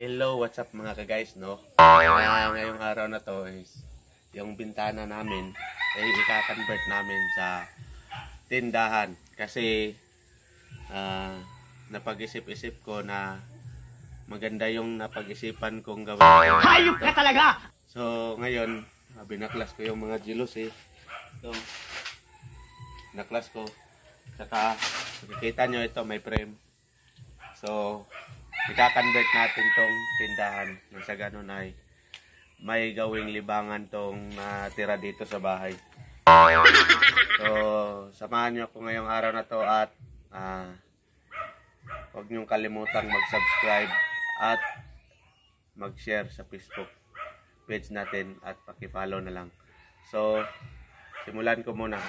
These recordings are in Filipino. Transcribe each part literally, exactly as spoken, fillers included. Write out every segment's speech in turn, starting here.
Hello, what's up mga ka-guys, no? Uh, ngayong araw na to is yung bintana namin ay ika-convert namin sa tindahan kasi uh, napag-isip-isip ko na maganda yung napag-isipan kong gawin. Hayop ka talaga! So ngayon, uh, binaklas ko yung mga jelos eh. So, binaklas ko. Saka, makikita nyo ito, may frame. So, ika-convert natin tong tindahan nang sa ganun ay may gawing libangan tong natira dito sa bahay. So, samahan nyo ako ngayong araw na to at uh, huwag nyo kalimutang mag-subscribe at mag-share sa Facebook page natin at paki-follow na lang. So, simulan ko muna.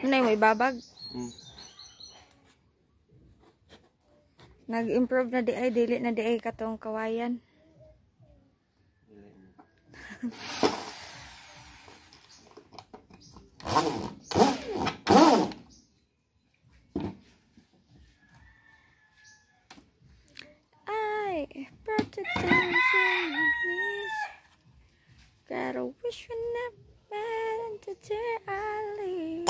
Ano yung may babag? Hmm. Nag-improve na di ay, dili na di ay katong kawayan. I protecting knees. Gotta wish we never met into tear alley.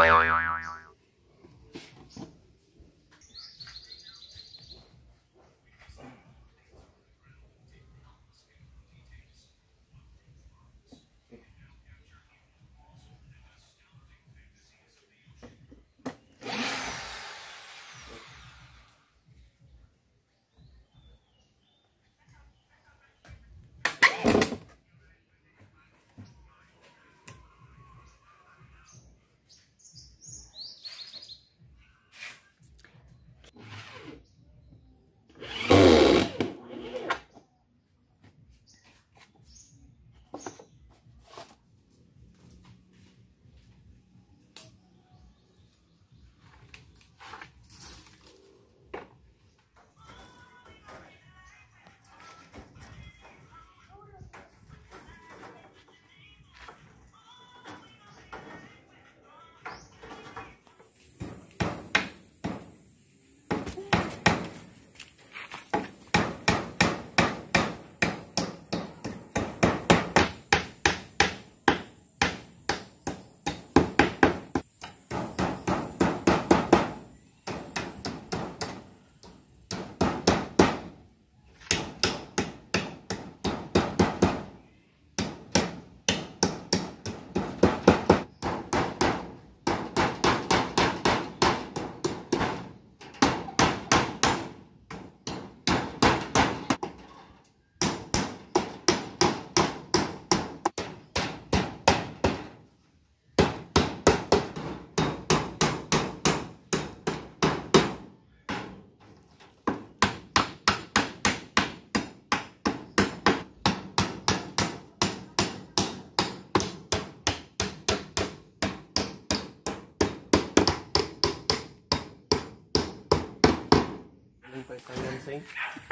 Lansing.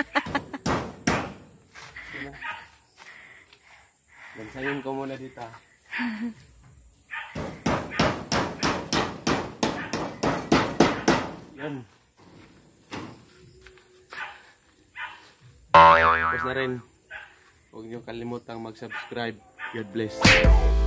Lansingin ko muna dito. Yan. Tapos na rin. Huwag niyo kalimutang mag-subscribe. God bless.